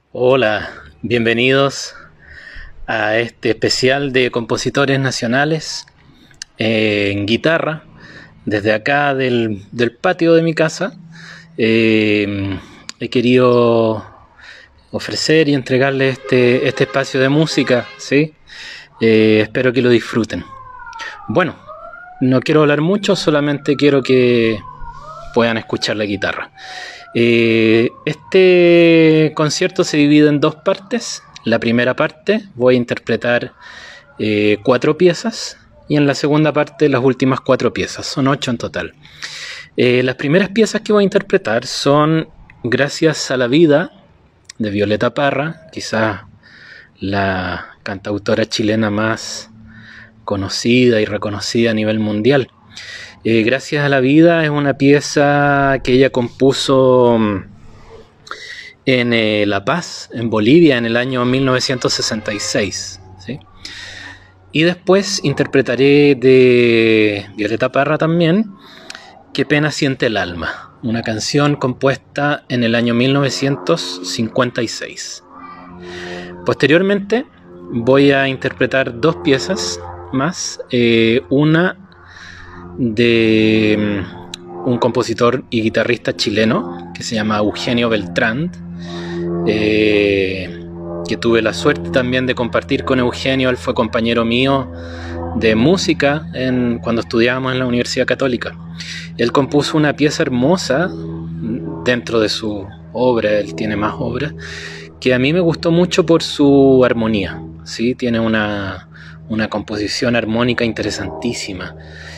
Hola, bienvenidos a este especial de compositores nacionales en guitarra, desde acá del patio de mi casa. He querido ofrecer y entregarles este espacio de música, ¿sí? Espero que lo disfruten. Bueno, no quiero hablar mucho, solamente quiero que puedan escuchar la guitarra. Este concierto se divide en dos partes. La primera parte voy a interpretar 4 piezas y en la segunda parte las últimas 4 piezas, son 8 en total. Las primeras piezas que voy a interpretar son Gracias a la vida de Violeta Parra, quizás la cantautora chilena más conocida y reconocida a nivel mundial. Gracias a la vida es una pieza que ella compuso en La Paz, en Bolivia, en el año 1966, ¿sí? Y después interpretaré de Violeta Parra también Qué pena siente el alma, una canción compuesta en el año 1956. Posteriormente voy a interpretar 2 piezas más, una de un compositor y guitarrista chileno que se llama Eugenio Beltrán, que tuve la suerte también de compartir con Eugenio. Él fue compañero mío de música cuando estudiábamos en la Universidad Católica. Él compuso una pieza hermosa dentro de su obra. Él tiene más obras que a mí me gustó mucho por su armonía, ¿sí? Tiene una composición armónica interesantísima.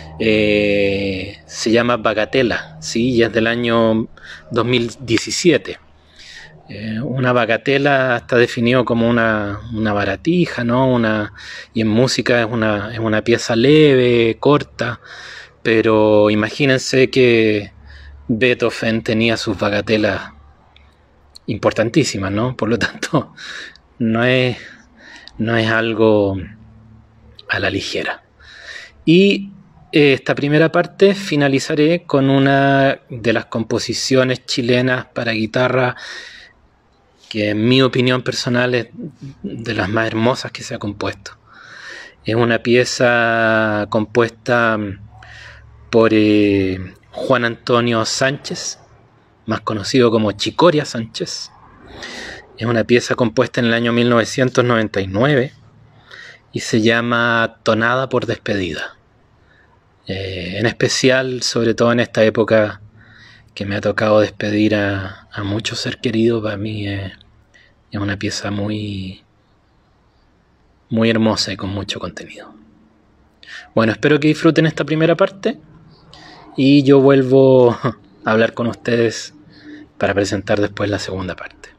Se llama Bagatela, ¿sí? Y es del año 2017. Una bagatela está definido como una baratija, ¿no? Y en música es una pieza leve, corta, pero imagínense que Beethoven tenía sus bagatelas importantísimas, ¿no? Por lo tanto, no es algo a la ligera. Y esta primera parte finalizaré con una de las composiciones chilenas para guitarra que en mi opinión personal es de las más hermosas que se ha compuesto. Es una pieza compuesta por Juan Antonio Sánchez, más conocido como Chicoria Sánchez. Es una pieza compuesta en el año 1999 y se llama Tonada por despedida. En especial, sobre todo en esta época que me ha tocado despedir a muchos seres queridos, para mí es una pieza muy, muy hermosa y con mucho contenido. Bueno, espero que disfruten esta primera parte y yo vuelvo a hablar con ustedes para presentar después la segunda parte.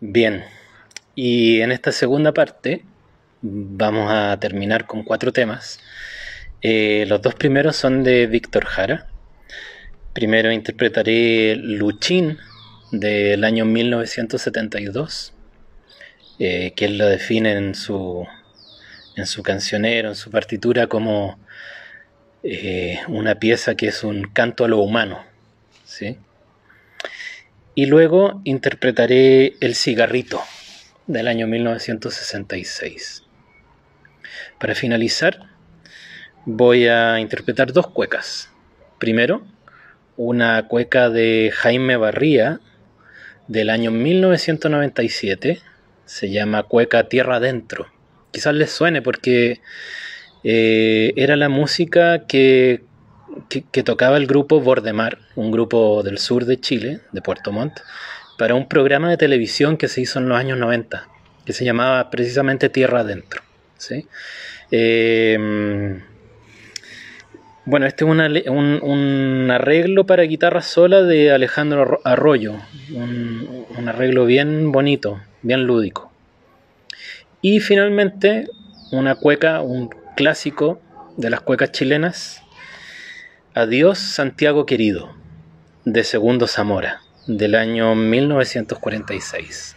Bien, y en esta segunda parte vamos a terminar con 4 temas. Los 2 primeros son de Víctor Jara. Primero interpretaré Luchín del año 1972, que él lo define en su cancionero, en su partitura, como una pieza que es un canto a lo humano, ¿sí? Y luego interpretaré El cigarrito del año 1966. Para finalizar, voy a interpretar 2 cuecas. Primero, una cueca de Jaime Barría del año 1997, se llama Cueca Tierra Adentro. Quizás les suene porque era la música que tocaba el grupo Bordemar, un grupo del sur de Chile, de Puerto Montt, para un programa de televisión que se hizo en los años 90, que se llamaba precisamente Tierra Adentro, ¿sí? Bueno, este es un arreglo para guitarra sola de Alejandro Arroyo, un arreglo bien bonito, bien lúdico. Y finalmente una cueca, un clásico de las cuecas chilenas, Adiós Santiago Querido, de Segundo Zamora, del año 1946.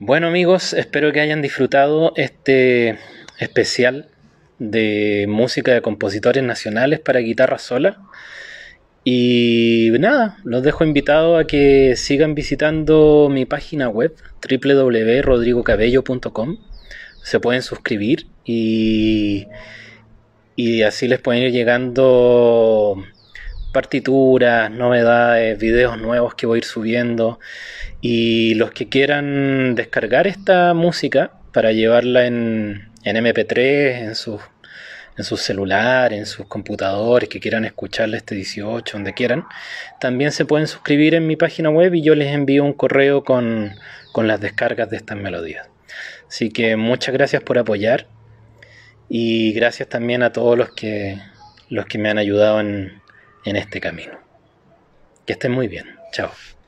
Bueno amigos, espero que hayan disfrutado este especial de música de compositores nacionales para guitarra sola. Y nada, los dejo invitados a que sigan visitando mi página web www.rodrigocabello.com. Se pueden suscribir y así les pueden ir llegando partituras, novedades, videos nuevos que voy a ir subiendo. Y los que quieran descargar esta música para llevarla en MP3, en sus celulares, en sus computadores, que quieran escucharla este 18, donde quieran, también se pueden suscribir en mi página web y yo les envío un correo con las descargas de estas melodías. Así que muchas gracias por apoyar y gracias también a todos los que me han ayudado en este camino. Que estén muy bien. Chao.